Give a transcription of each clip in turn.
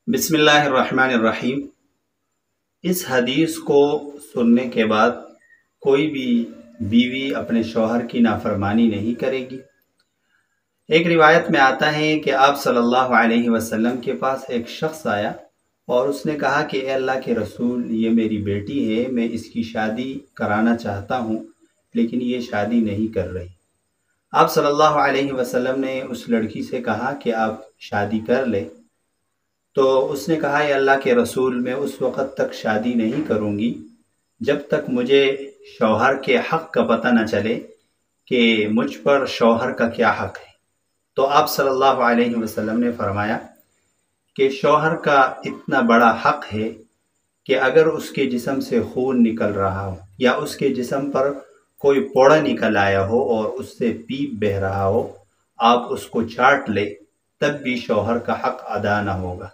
बिस्मिल्लाहिर्रहमानिर्रहीम। इस हदीस को सुनने के बाद कोई भी बीवी अपने शौहर की नाफरमानी नहीं करेगी। एक रिवायत में आता है कि आप सल्लल्लाहु अलैहि वसल्लम के पास एक शख्स आया और उसने कहा कि ए अल्लाह के रसूल, ये मेरी बेटी है, मैं इसकी शादी कराना चाहता हूँ लेकिन ये शादी नहीं कर रही। आप सल्लल्लाहु अलैहि वसल्लम ने उस लड़की से कहा कि आप शादी कर ले। तो उसने कहा, या अल्लाह के रसूल, मैं उस वक़्त तक शादी नहीं करूँगी जब तक मुझे शौहर के हक़ का पता न चले कि मुझ पर शौहर का क्या हक़ है। तो आप सल्लल्लाहु अलैहि वसल्लम ने फरमाया कि शौहर का इतना बड़ा हक़ है कि अगर उसके जिस्म से खून निकल रहा हो या उसके जिस्म पर कोई फोड़ा निकल आया हो और उससे पीप बह रहा हो, आप उसको चाट ले, तब भी शौहर का हक़ अदा न होगा।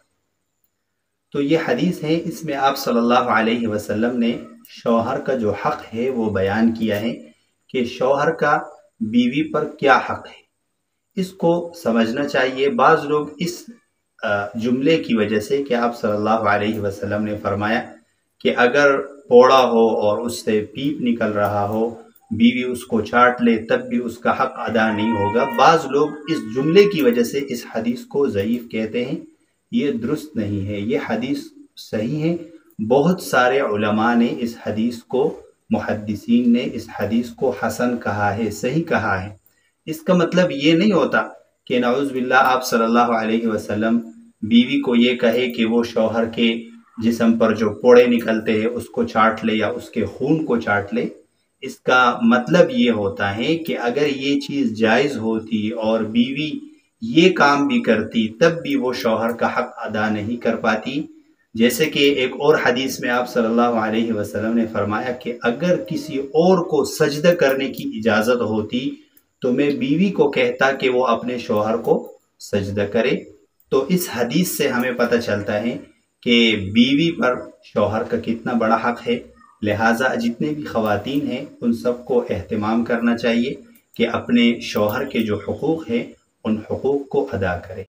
तो ये हदीस है, इसमें आप सल्लल्लाहु अलैहि वसल्लम ने शौहर का जो हक़ है वो बयान किया है कि शौहर का बीवी पर क्या हक़ है। इसको समझना चाहिए। बाज़ लोग इस जुमले की वजह से कि आप सल्लल्लाहु अलैहि वसल्लम ने फरमाया कि अगर फोड़ा हो और उससे पीप निकल रहा हो, बीवी उसको चाट ले, तब भी उसका हक़ अदा नहीं होगा। बाज़ लोग इस जुमले की वजह से इस हदीस को ज़ईफ़ कहते हैं। ये दुरुस्त नहीं है, ये हदीस सही है। बहुत सारे उलमा ने इस हदीस को, मुहद्दिसीन ने इस हदीस को हसन कहा है, सही कहा है। इसका मतलब ये नहीं होता कि नाउज़ बिल्लाह आप सल्लल्लाहु अलैहि वसल्लम बीवी को ये कहे कि वो शौहर के जिस्म पर जो फोड़े निकलते हैं उसको चाट ले या उसके खून को चाट ले। इसका मतलब ये होता है कि अगर ये चीज़ जायज़ होती और बीवी ये काम भी करती, तब भी वो शौहर का हक़ अदा नहीं कर पाती। जैसे कि एक और हदीस में आप सल्लल्लाहु अलैहि वसल्लम ने फरमाया कि अगर किसी और को सजदा करने की इजाज़त होती तो मैं बीवी को कहता कि वो अपने शौहर को सजदा करे। तो इस हदीस से हमें पता चलता है कि बीवी पर शौहर का कितना बड़ा हक़ है। लिहाजा जितने भी ख़वातीन हैं उन सबको एहतमाम करना चाहिए कि अपने शौहर के जो हुकूक़ हैं उन हुकूक़ को अदा करें।